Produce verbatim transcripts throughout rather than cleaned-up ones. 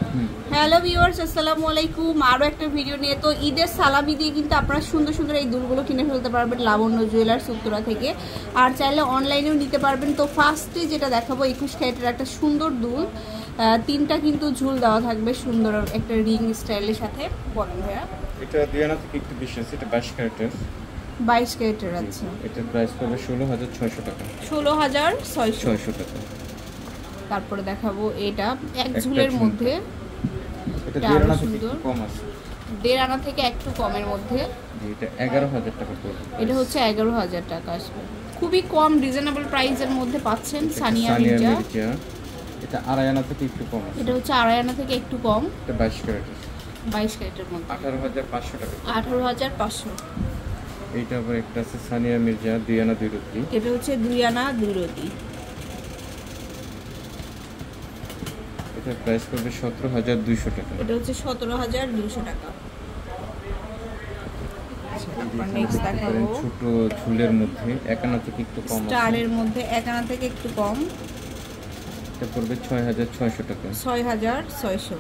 Hello viewers, আসসালামু আলাইকুম। আরও একটা ভিডিও নিয়ে তো ঈদের সালামি দিয়ে কিন্তু আপনারা সুন্দর সুন্দর এই দুলগুলো কিনে ফেলতে পারবেন লাবণ্য জুয়েলার্স উত্তরা থেকে। আর চাইলে অনলাইনেও নিতে পারবেন। তো ফার্স্টে যেটা দেখাবো একুশ ক্যারেটের একটা সুন্দর দুল, তিনটা কিন্তু ঝুল দেওয়া থাকবে সুন্দর একটা রিং স্টাইলের সাথে। বলেন ভাইয়া, এটা দুই আনা থেকে একটু বেশি আছে, এটা বাইশ ক্যারেটের। বাইশ ক্যারেটের আছে। এটার প্রাইস পড়বে ষোলো হাজার ছয়শো টাকা। ষোলো হাজার ছয়শো টাকা। তারপরে দেখাবো এটা এক ঝুলের মধ্যে, এটা দেড় আনা থেকে একটু কম আছে, দেড় আনা থেকে একটু কমের মধ্যে। এটা এগারো হাজার টাকা পড়বে। এটা হচ্ছে এগারো হাজার টাকা আসবে, খুবই কম রিজনেবল প্রাইসের মধ্যে পাচ্ছেন। সানিয়া মির্জা, এটা আড়াই আনা থেকে একটু কম আছে। এটা হচ্ছে আড়াই আনা থেকে একটু কম। এটা বাইশ ক্যারেটের, বাইশ ক্যারেটের মধ্যে আঠারো হাজার পাঁচশো টাকা। আঠারো হাজার পাঁচশো। এইটা আবার একটা আছে সানিয়া মির্জা, দুই আনা দুই রতি। এটা হচ্ছে দুই আনা দুই রতি। এটার প্রাইস পড়বে সতেরো হাজার দুইশো টাকা। এটা হচ্ছে সতেরো হাজার দুইশো টাকা। নেক্সট দেখাবো ছোট ঝুলের মধ্যে এক আনা থেকে একটু কম, স্টারের মধ্যে এক আনা থেকে একটু কম। এটা পড়বে ছয় হাজার ছয়শো টাকা। ছয় হাজার ছয়শো।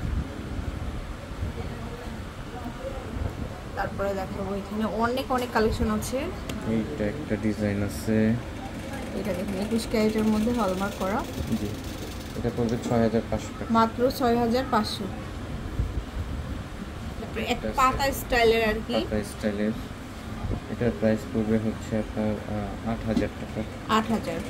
তারপরে দেখাবো এখানে অনেক অনেক কালেকশন আছে। এইটা একটা ডিজাইন আছে, এটা দেখুন একুশ ক্যারেটের মধ্যে হলমার্ক করা। জি, এটা পড়বে ছয় হাজার পাঁচশো টাকা, মাত্র ছয় হাজার পাঁচশো। এক পাতা স্টাইলের আর কি, পাতা স্টাইলের। এটার প্রাইস পড়বে হচ্ছে আপনার আট হাজার টাকা। আট হাজার।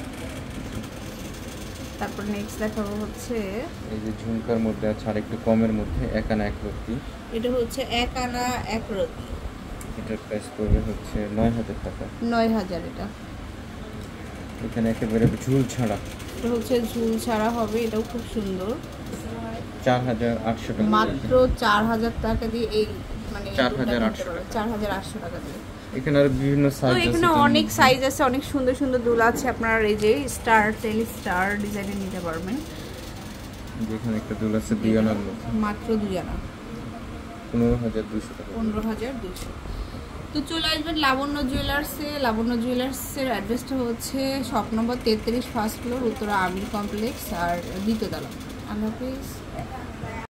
তারপর নেক্সট দেখাবো হচ্ছে এই যে ঝুমকার মধ্যে আছে আর একটু কমের মধ্যে এক আনা এক রতি। এটা হচ্ছে এক আনা এক রতি। এটার প্রাইস পড়বে হচ্ছে নয় হাজার টাকা। নয় হাজার। এটা এখানে একেবারে ঝুল ছাড়া, এটা হচ্ছে ঝুল ছাড়া হবে। এটাও খুব সুন্দর। চার হাজার আটশো টাকা, মাত্র চার হাজার টাকা দিয়ে এই মানে চার হাজার আটশো টাকা। চার হাজার আটশো টাকা দিয়ে। এখানে আর বিভিন্ন সাইজ আছে, এখানে অনেক সাইজ আছে, অনেক সুন্দর সুন্দর দুল আছে। আপনারা এই যে স্টার টেলি স্টার ডিজাইনে নিতে পারবেন। যেখানে একটা দুল আছে দুই আনার মধ্যে, মাত্র দুই আনা, পনেরো হাজার দুইশো টাকা। পনেরো হাজার দুইশো। তো চলে আসবেন লাবণ্য জুয়েলার্সে। লাবণ্য জুয়েলার্সের অ্যাড্রেসটা হচ্ছে শপ নম্বর তেত্রিশ, first floor, Uttara Amir complex আর দ্বিতীয় তলা। আল্লাহ হাফিজ।